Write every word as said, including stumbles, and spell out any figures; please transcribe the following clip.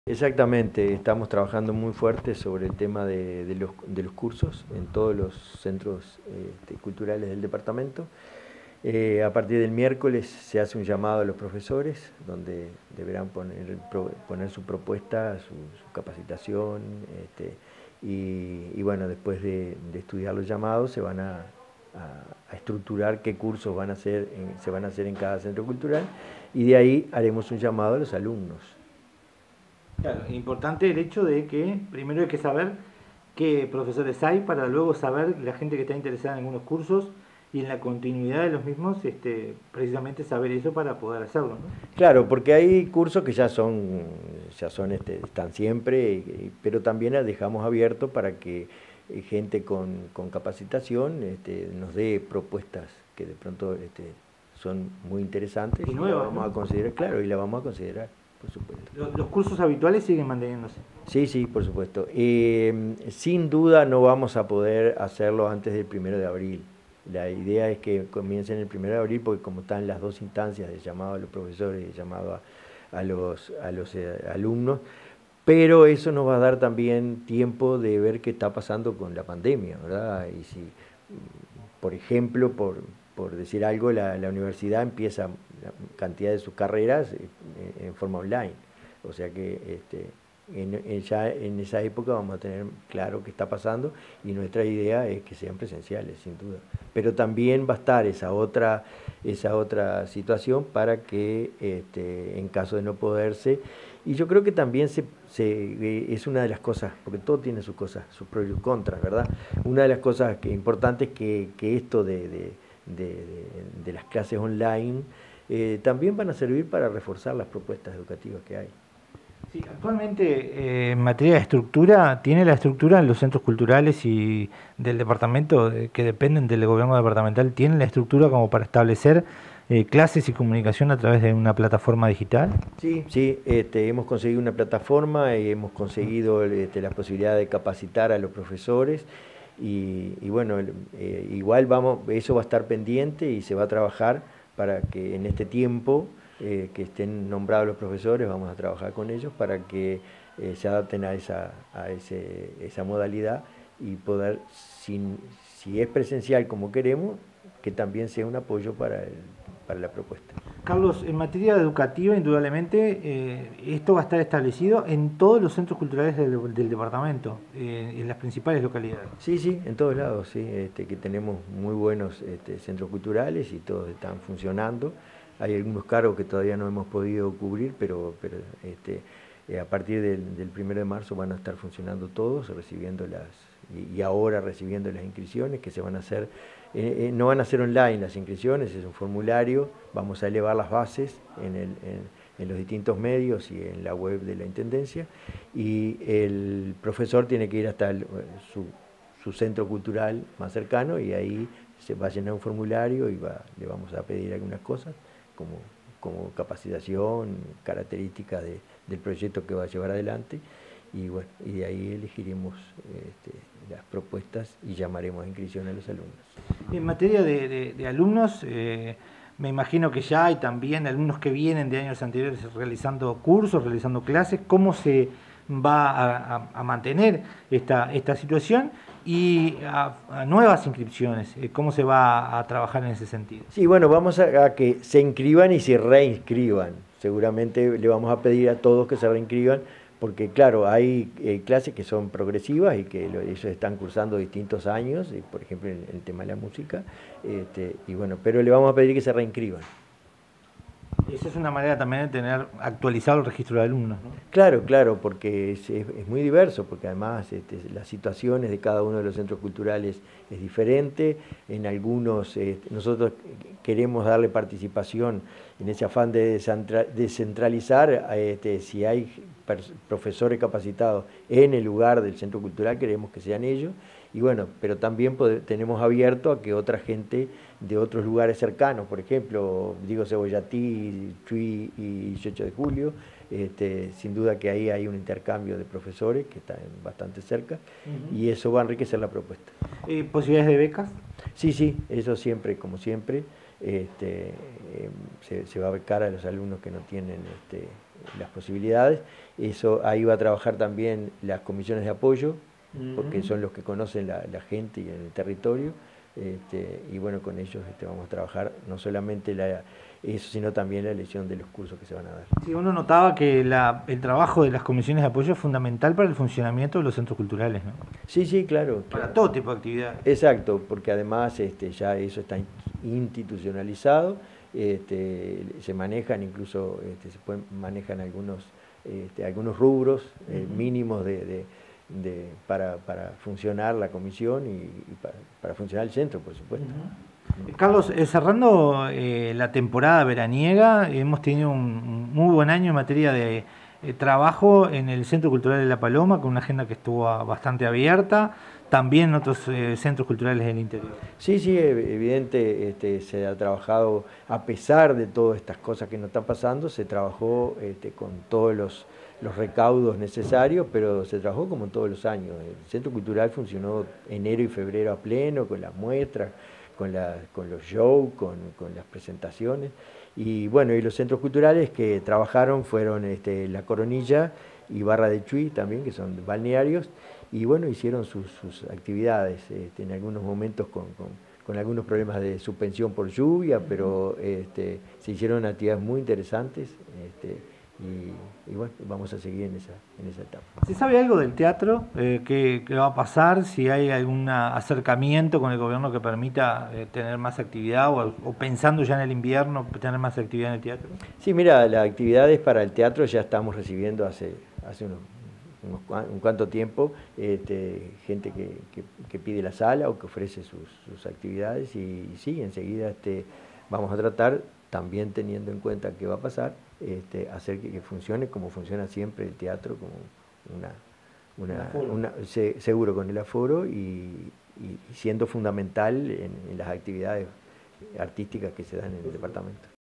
Exactamente, estamos trabajando muy fuerte sobre el tema de, de los, de los cursos en todos los centros este, culturales del departamento. Eh, a partir del miércoles se hace un llamado a los profesores, donde deberán poner, pro, poner su propuesta, su, su capacitación, este, y, y bueno, después de, de estudiar los llamados se van a, a, a estructurar qué cursos van a hacer en, se van a hacer en cada centro cultural, y de ahí haremos un llamado a los alumnos. Claro, importante el hecho de que primero hay que saber qué profesores hay para luego saber la gente que está interesada en algunos cursos y en la continuidad de los mismos, este, precisamente saber eso para poder hacerlo, ¿no? Claro, porque hay cursos que ya son, ya son este, están siempre, y- pero también las dejamos abierto para que eh, gente con, con capacitación este, nos dé propuestas que de pronto este, son muy interesantes Y y la nuevas, vamos a ¿no? considerar, claro, y la vamos a considerar, por supuesto. Los, los cursos habituales siguen manteniéndose. Sí, sí, por supuesto. Eh, sin duda no vamos a poder hacerlo antes del primero de abril. La idea es que comiencen el primero de abril porque como están las dos instancias de llamado a los profesores y llamado a, a los, a los eh, alumnos, pero eso nos va a dar también tiempo de ver qué está pasando con la pandemia, ¿verdad? Y si, mm, por ejemplo, por, por decir algo, la, la universidad empieza la cantidad de sus carreras eh, en forma online. O sea que este, en, en ya en esa época vamos a tener claro qué está pasando y nuestra idea es que sean presenciales, sin duda. Pero también va a estar esa otra, esa otra situación para que este, en caso de no poderse, y yo creo que también se, se, eh, es una de las cosas, porque todo tiene sus cosas, sus pros y sus contras, ¿verdad? Una de las cosas que, importantes es que, que esto de, de, de, de, de las clases online eh, también van a servir para reforzar las propuestas educativas que hay. Sí, actualmente eh, en materia de estructura, ¿tiene la estructura en los centros culturales y del departamento eh, que dependen del gobierno departamental, tienen la estructura como para establecer eh, clases y comunicación a través de una plataforma digital? Sí, sí, este, hemos conseguido una plataforma y hemos conseguido este, la posibilidad de capacitar a los profesores y, y bueno, eh, igual vamos, eso va a estar pendiente y se va a trabajar para que en este tiempo eh, que estén nombrados los profesores, vamos a trabajar con ellos para que eh, se adapten a esa, a ese, esa modalidad y poder, sin, si es presencial como queremos, que también sea un apoyo para, el, para la propuesta. Carlos, en materia educativa, indudablemente, eh, esto va a estar establecido en todos los centros culturales del, del departamento, eh, en las principales localidades. Sí, sí, en todos lados, sí, este, que tenemos muy buenos este, centros culturales y todos están funcionando. Hay algunos cargos que todavía no hemos podido cubrir, pero, pero este, eh, a partir del, del primero de marzo van a estar funcionando todos, recibiendo las, y, y ahora recibiendo las inscripciones que se van a hacer, eh, eh, no van a ser online las inscripciones, es un formulario, vamos a elevar las bases en el... En, en los distintos medios y en la web de la Intendencia, y el profesor tiene que ir hasta el, su, su centro cultural más cercano y ahí se va a llenar un formulario y va, le vamos a pedir algunas cosas como, como capacitación, características de, del proyecto que va a llevar adelante y bueno, y de ahí elegiremos este, las propuestas y llamaremos a inscripción a los alumnos. En materia de, de, de alumnos, eh, me imagino que ya hay también alumnos que vienen de años anteriores realizando cursos, realizando clases. ¿Cómo se va a, a, a mantener esta, esta situación? Y a, a nuevas inscripciones, eh, ¿cómo se va a, a trabajar en ese sentido? Sí, bueno, vamos a, a que se inscriban y se reinscriban. Seguramente le vamos a pedir a todos que se reinscriban, porque claro, hay eh, clases que son progresivas y que lo, ellos están cursando distintos años, y, por ejemplo, en, en el tema de la música, este, y bueno, pero le vamos a pedir que se reinscriban. Esa es una manera también de tener actualizado el registro de alumnos, ¿no? Claro, claro, porque es, es, es muy diverso, porque además este, las situaciones de cada uno de los centros culturales es diferente. En algunos este, nosotros queremos darle participación en ese afán de descentralizar, este, si hay profesores capacitados en el lugar del centro cultural, queremos que sean ellos. Y bueno, pero también poder, tenemos abierto a que otra gente de otros lugares cercanos, por ejemplo, digo Cebollatí, Chuy y dieciocho de julio, este, sin duda que ahí hay un intercambio de profesores que están bastante cerca uh-huh. Y eso va a enriquecer la propuesta. ¿Y posibilidades de becas? Sí, sí, eso siempre, como siempre, este, eh, se, se va a becar a los alumnos que no tienen este, las posibilidades Eso, ahí va a trabajar también las comisiones de apoyo, porque son los que conocen la, la gente y el territorio. Este, y bueno, con ellos este, vamos a trabajar no solamente la, eso, sino también la elección de los cursos que se van a dar. Sí, uno notaba que la, el trabajo de las comisiones de apoyo es fundamental para el funcionamiento de los centros culturales, ¿no? Sí, sí, claro. Para claro. todo tipo de actividades. Exacto, porque además este, ya eso está institucionalizado, este, se manejan incluso, este, se pueden, manejan algunos, este, algunos rubros eh, uh-huh. mínimos de, de De, para, para funcionar la comisión y, y para, para funcionar el centro, por supuesto. Uh-huh. Carlos, eh, cerrando eh, la temporada veraniega, hemos tenido un, un muy buen año en materia de eh, trabajo en el Centro Cultural de La Paloma, con una agenda que estuvo bastante abierta, también en otros eh, centros culturales del interior. Sí, sí, evidente, este, se ha trabajado, a pesar de todas estas cosas que nos están pasando, se trabajó este, con todos los los recaudos necesarios, pero se trabajó como todos los años. El Centro Cultural funcionó enero y febrero a pleno, con las muestras, con, la, con los shows, con, con las presentaciones. Y bueno, y los centros culturales que trabajaron fueron este, La Coronilla y Barra de Chuy también, que son balnearios, y bueno, hicieron sus, sus actividades, este, en algunos momentos con, con, con algunos problemas de suspensión por lluvia, pero este, se hicieron actividades muy interesantes. Este, Y, y bueno, vamos a seguir en esa, en esa etapa. ¿Se sabe algo del teatro? Eh, ¿qué, ¿Qué va a pasar? ¿Si hay algún acercamiento con el gobierno que permita eh, tener más actividad o, o pensando ya en el invierno tener más actividad en el teatro? Sí, mira, las actividades para el teatro ya estamos recibiendo hace, hace unos, unos un cuanto tiempo, este, gente que, que, que pide la sala o que ofrece sus, sus actividades y, y sí, enseguida este, vamos a tratar, también teniendo en cuenta qué va a pasar, este, hacer que, que funcione como funciona siempre el teatro, como una, una, una se, seguro con el aforo y, y siendo fundamental en, en las actividades artísticas que se dan en el departamento.